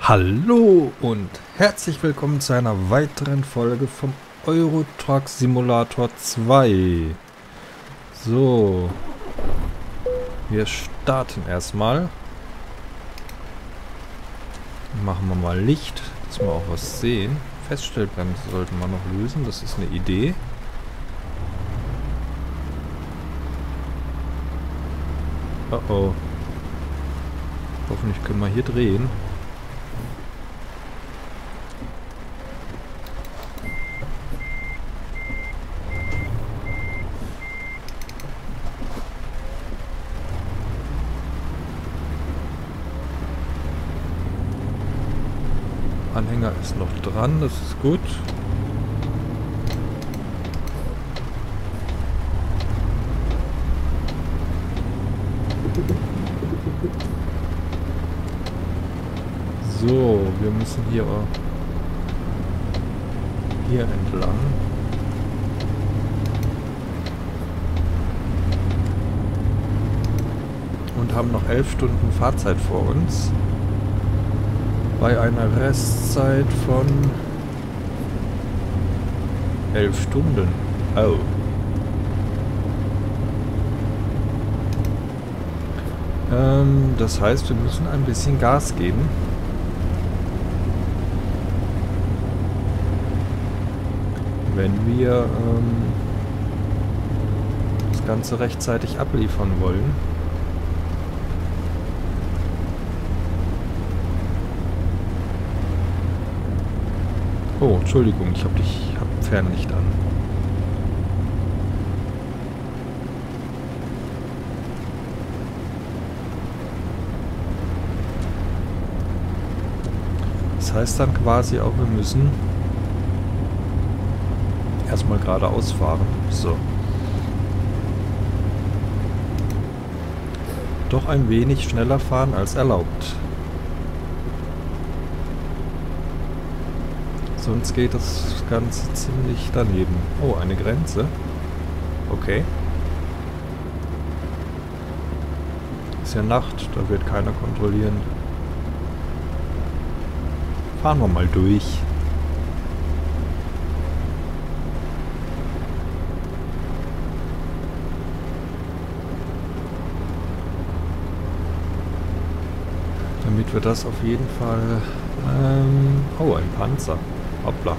Hallo und herzlich willkommen zu einer weiteren Folge vom Euro Truck Simulator 2. So, wir starten erstmal. Machen wir mal Licht, dass wir auch was sehen. Feststellbremse sollten wir noch lösen, das ist eine Idee. Oh oh. Hoffentlich können wir hier drehen. Anhänger ist noch dran, das ist gut. So, wir müssen hier entlang. Und haben noch 11 Stunden Fahrzeit vor uns. Bei einer Restzeit von 11 Stunden. Oh. Das heißt, wir müssen ein bisschen Gas geben. Wenn wir das Ganze rechtzeitig abliefern wollen. Oh, Entschuldigung, ich hab Fernlicht an. Das heißt dann quasi auch, wir müssen erstmal geradeaus fahren. So. Doch ein wenig schneller fahren als erlaubt. Sonst geht das Ganze ziemlich daneben. Oh, eine Grenze. Okay. Ist ja Nacht, da wird keiner kontrollieren. Fahren wir mal durch. Damit wir das auf jeden Fall... oh, ein Panzer. Hoppla.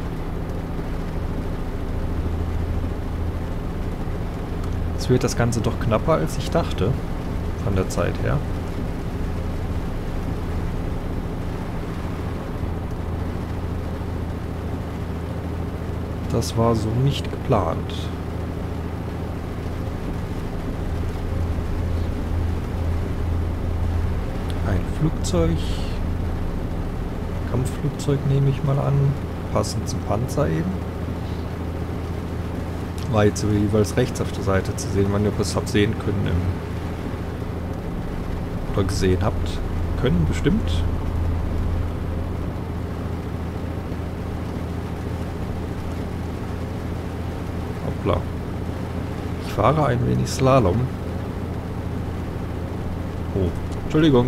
Jetzt wird das Ganze doch knapper, als ich dachte. Von der Zeit her. Das war so nicht geplant. Ein Flugzeug. Kampfflugzeug nehme ich mal an. Passend zum Panzer eben. War jetzt jeweils rechts auf der Seite zu sehen, wenn ihr das habt sehen können. Oder gesehen habt. Können bestimmt. Hoppla. Ich fahre ein wenig Slalom. Oh, Entschuldigung.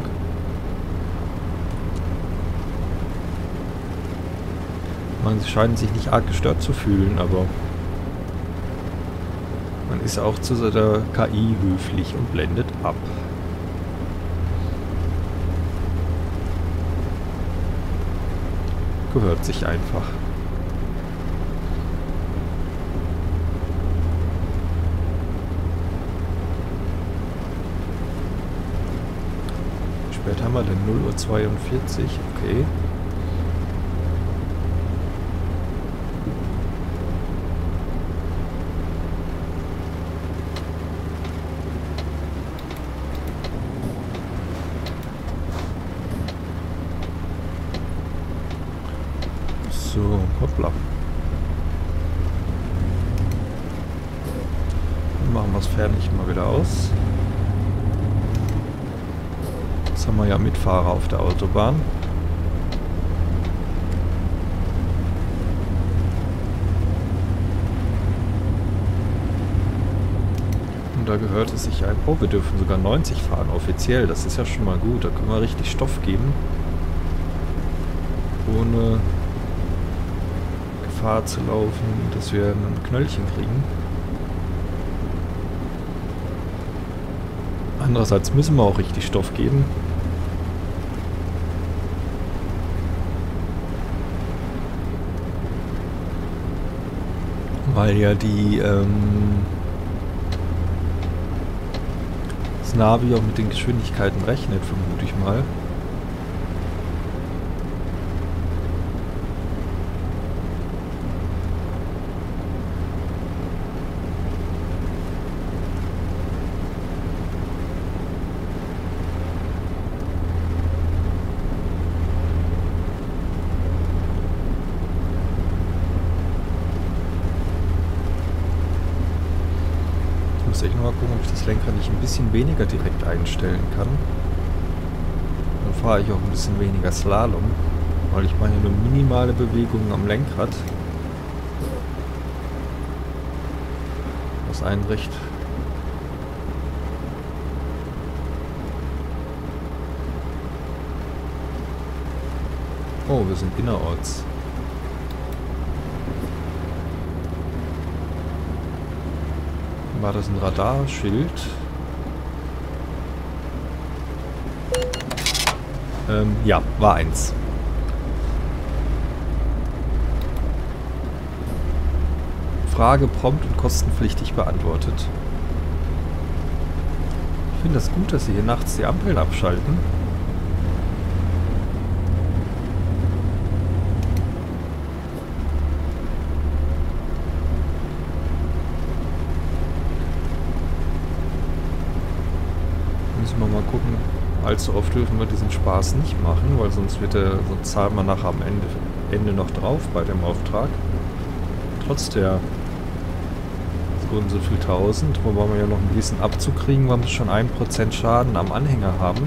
Sie scheinen sich nicht arg gestört zu fühlen, aber man ist auch zu der KI höflich und blendet ab. Gehört sich einfach. Später haben wir denn 0:42 Uhr, okay. So, hoppla. Dann machen wir das Fernlicht mal wieder aus. Jetzt haben wir ja Mitfahrer auf der Autobahn. Und da gehört es sich ein... Oh, wir dürfen sogar 90 fahren, offiziell. Das ist ja schon mal gut. Da können wir richtig Stoff geben. ohne Gefahr zu laufen, dass wir ein Knöllchen kriegen. Andererseits müssen wir auch richtig Stoff geben. Weil ja die das Navi auch mit den Geschwindigkeiten rechnet, vermute ich mal. Ich muss echt noch mal gucken, ob ich das Lenkrad nicht ein bisschen weniger direkt einstellen kann. Dann fahre ich auch ein bisschen weniger Slalom, weil ich mache hier nur minimale Bewegungen am Lenkrad. Was einen recht... Oh, wir sind innerorts. War das ein Radarschild? Ja, war eins. Frage prompt und kostenpflichtig beantwortet. Ich finde das gut, dass sie hier nachts die Ampeln abschalten. Müssen wir mal gucken. Allzu oft dürfen wir diesen Spaß nicht machen, weil sonst sonst zahlen wir nachher am Ende noch drauf bei dem Auftrag. Trotz der so und so viel 1000, wobei wir ja noch ein bisschen Abzug kriegen, weil wir schon 1% Schaden am Anhänger haben.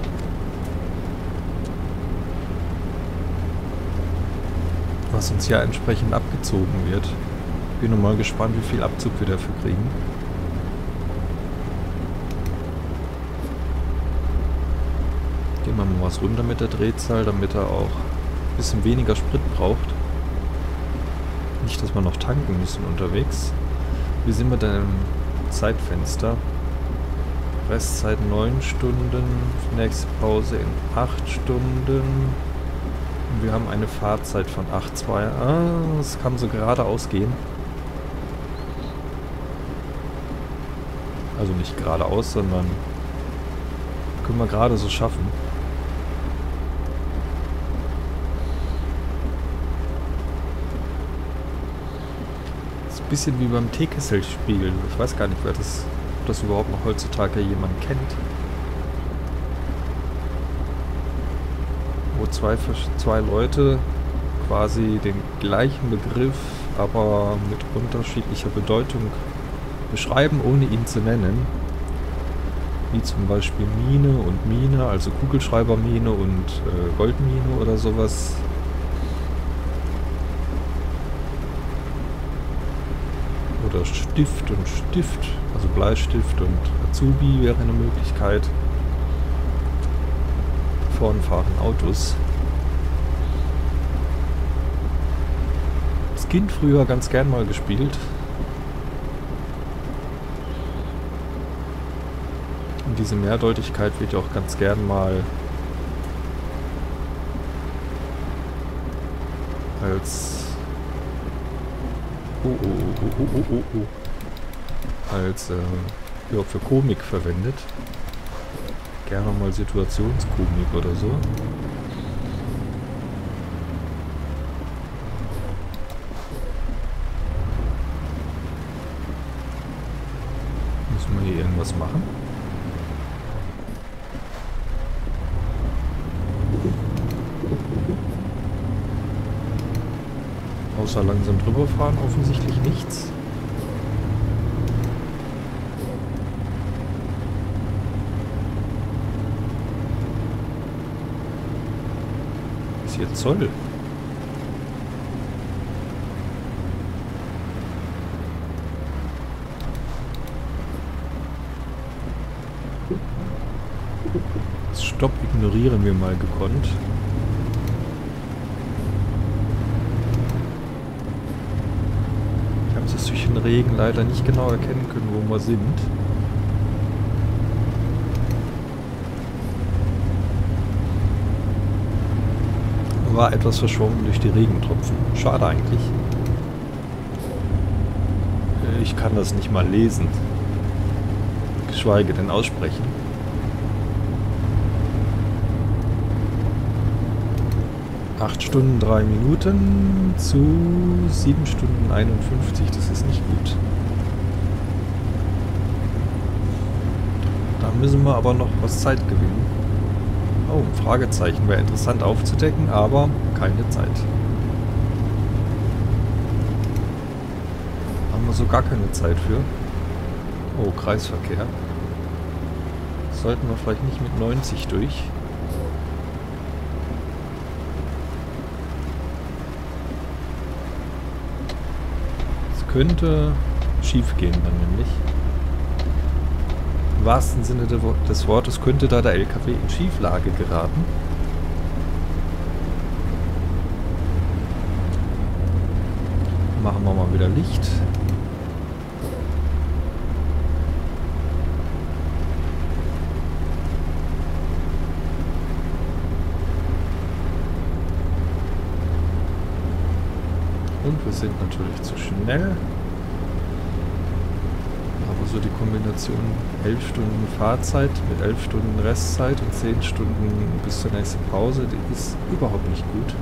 Was uns ja entsprechend abgezogen wird. Bin nun mal gespannt, wie viel Abzug wir dafür kriegen. Gehen wir mal was runter mit der Drehzahl, damit er auch ein bisschen weniger Sprit braucht. Nicht, dass wir noch tanken müssen unterwegs. Wie sind wir denn im Zeitfenster? Restzeit 9 Stunden, nächste Pause in 8 Stunden. Und wir haben eine Fahrzeit von 8,2. Das kann so geradeaus gehen. Also nicht geradeaus, sondern können wir gerade so schaffen. Bisschen wie beim Teekesselspiegel. Ich weiß gar nicht, ob das überhaupt noch heutzutage jemand kennt. Wo zwei Leute quasi den gleichen Begriff, aber mit unterschiedlicher Bedeutung beschreiben, ohne ihn zu nennen. Wie zum Beispiel Mine und Mine, also Kugelschreibermine und Goldmine oder sowas. Oder Stift und Stift, also Bleistift und Azubi wäre eine Möglichkeit. Vorn fahren Autos. Das Kind früher ganz gern mal gespielt. Und diese Mehrdeutigkeit wird ja auch ganz gern mal als als ja, für Komik verwendet. Gerne mal Situationskomik oder so. Müssen wir hier irgendwas machen? Außer langsam drüber fahren offensichtlich nichts. Ist hier Zoll? Das Stopp ignorieren wir mal gekonnt. jetzt durch den Regen leider nicht genau erkennen können, wo wir sind. War etwas verschwommen durch die Regentropfen. Schade eigentlich. Ich kann das nicht mal lesen. Geschweige denn aussprechen. Acht Stunden 3 Minuten zu 7 Stunden 51. Das ist nicht gut. Da müssen wir aber noch was Zeit gewinnen. Oh, ein Fragezeichen. Wäre interessant aufzudecken, aber keine Zeit. Haben wir so gar keine Zeit für. Oh, Kreisverkehr. Sollten wir vielleicht nicht mit 90 durch. Es könnte schief gehen dann nämlich. Im wahrsten Sinne des Wortes könnte da der LKW in Schieflage geraten. Machen wir mal wieder Licht. Und wir sind natürlich zu schnell. Aber so die Kombination 11 Stunden Fahrzeit mit 11 Stunden Restzeit und 10 Stunden bis zur nächsten Pause, die ist überhaupt nicht gut.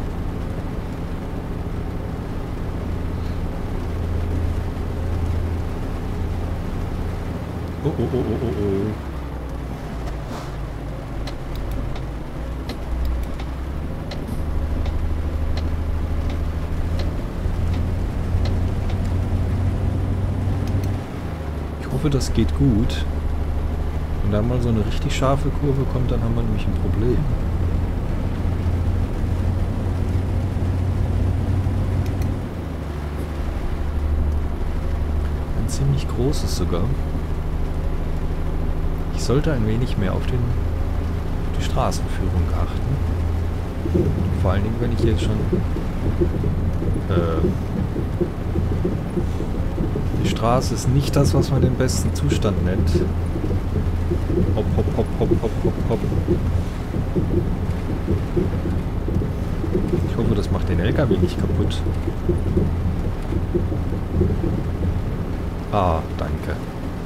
Oh, oh, oh, oh, oh, oh. Ich hoffe, das geht gut. Wenn da mal so eine richtig scharfe Kurve kommt, dann haben wir nämlich ein Problem. Ein ziemlich großes sogar. Ich sollte ein wenig mehr auf die Straßenführung achten. Vor allen Dingen, wenn ich jetzt schon die Straße ist nicht das, was man den besten Zustand nennt. Hopp, hopp, hopp, hopp, hopp, hopp, hopp. Ich hoffe, das macht den LKW nicht kaputt. Ah, danke.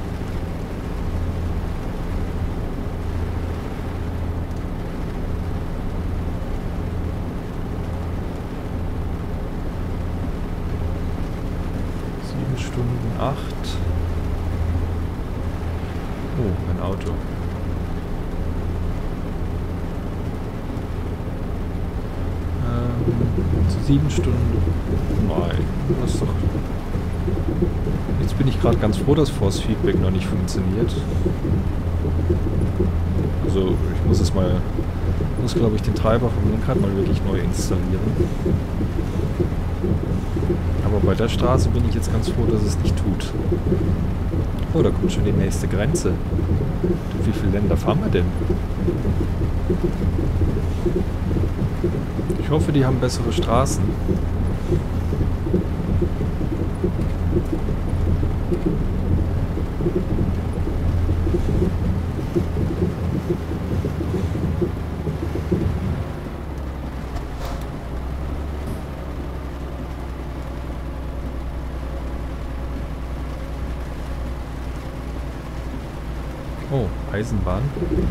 Stunden 8. Oh, ein Auto. Zu 7 Stunden. Nein, das ist doch... Jetzt bin ich gerade ganz froh, dass Force Feedback noch nicht funktioniert. Also, ich muss es mal... muss, glaube ich, den Treiber vom Lenkrad mal wirklich neu installieren. Aber bei der Straße bin ich jetzt ganz froh, dass es nicht tut. Oh, da kommt schon die nächste Grenze. Und wie viele Länder fahren wir denn? Ich hoffe, die haben bessere Straßen. Oh, Eisenbahn.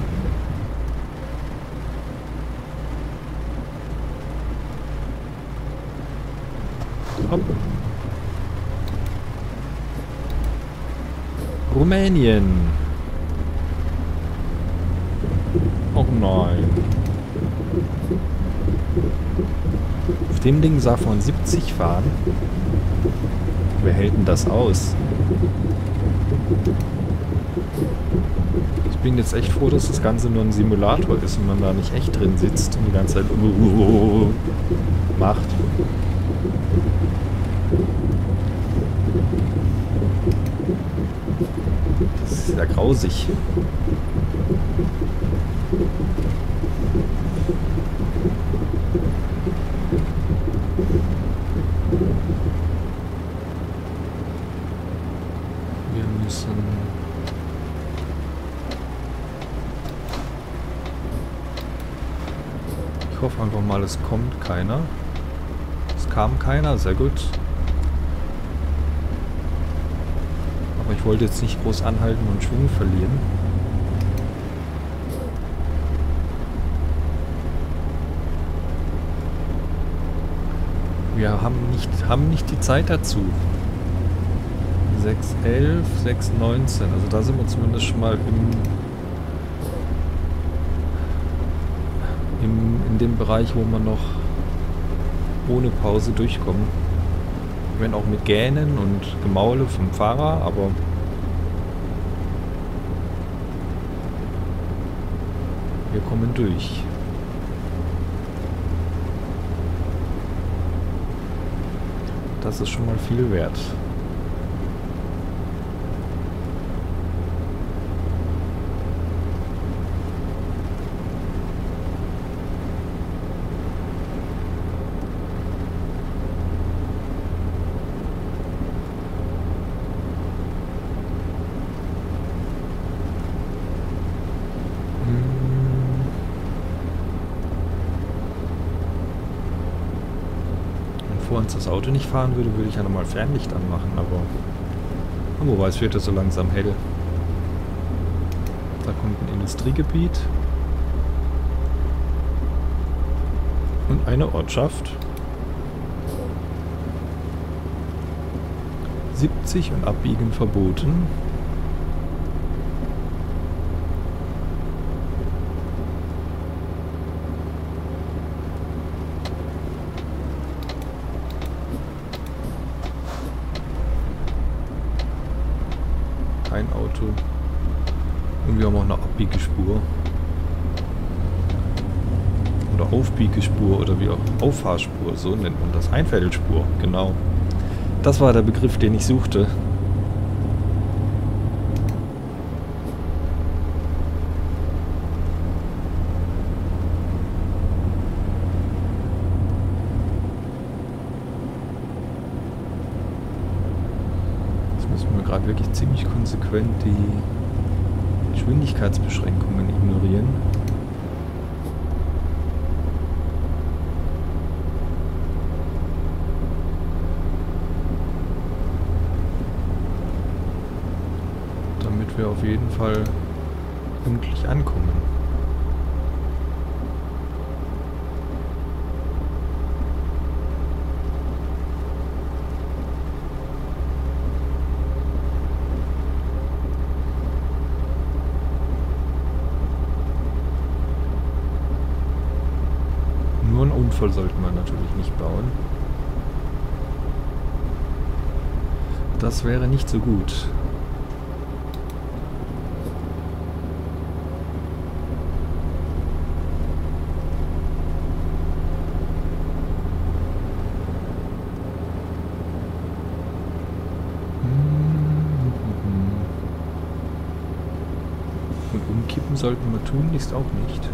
Hopp. Rumänien. Oh nein. Auf dem Ding darf man 70 fahren. Wer hält denn das aus? Ich bin jetzt echt froh, dass das Ganze nur ein Simulator ist und man da nicht echt drin sitzt und die ganze Zeit macht. Das ist ja grausig. Ich hoffe einfach mal, es kommt keiner. Es kam keiner, sehr gut. Aber ich wollte jetzt nicht groß anhalten und Schwung verlieren. Wir haben nicht die Zeit dazu. 6,11, 6,19. Also da sind wir zumindest schon mal in dem Bereich, wo wir noch ohne Pause durchkommen. Wenn auch mit Gähnen und Gemaule vom Fahrer, aber wir kommen durch. Das ist schon mal viel wert. Bevor uns das Auto nicht fahren würde, würde ich ja nochmal Fernlicht anmachen, aber wobei es wird ja so langsam hell. Da kommt ein Industriegebiet und eine Ortschaft. 70 und Abbiegen verboten. Kein Auto. Und wir haben auch eine Abbiegespur. Oder Aufbiegespur oder wie auch Auffahrspur, so nennt man das. Einfädelspur, genau. Das war der Begriff, den ich suchte. Gerade wirklich ziemlich konsequent die Geschwindigkeitsbeschränkungen ignorieren. Damit wir auf jeden Fall pünktlich ankommen. Nur einen Unfall sollten wir natürlich nicht bauen. Das wäre nicht so gut. Und umkippen sollten wir tunlichst auch nicht.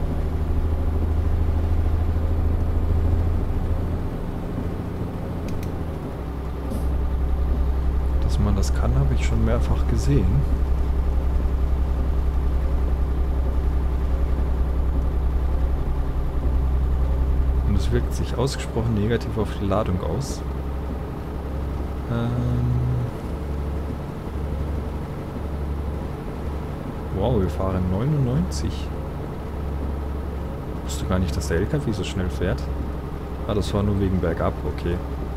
Man das kann, habe ich schon mehrfach gesehen. Und es wirkt sich ausgesprochen negativ auf die Ladung aus. Wow, wir fahren 99. Ich wusste gar nicht, dass der LKW so schnell fährt. Ah, das war nur wegen bergab, okay.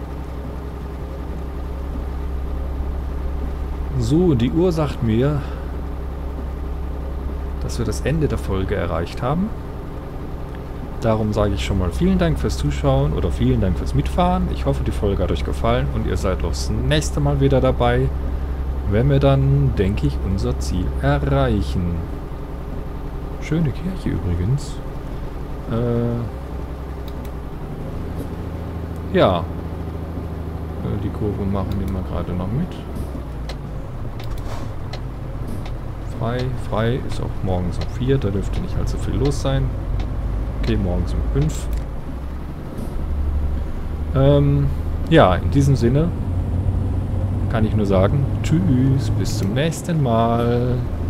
So, die Uhr sagt mir, dass wir das Ende der Folge erreicht haben. Darum sage ich schon mal vielen Dank fürs Zuschauen oder vielen Dank fürs Mitfahren. Ich hoffe, die Folge hat euch gefallen und ihr seid auch das nächste Mal wieder dabei, wenn wir dann, denke ich, unser Ziel erreichen. Schöne Kirche übrigens. Ja. Die Kurve machen wir mal gerade noch mit. Frei ist auch morgens um 4, da dürfte nicht allzu viel los sein. Okay, morgens um 5. Ja, in diesem Sinne kann ich nur sagen, tschüss, bis zum nächsten Mal.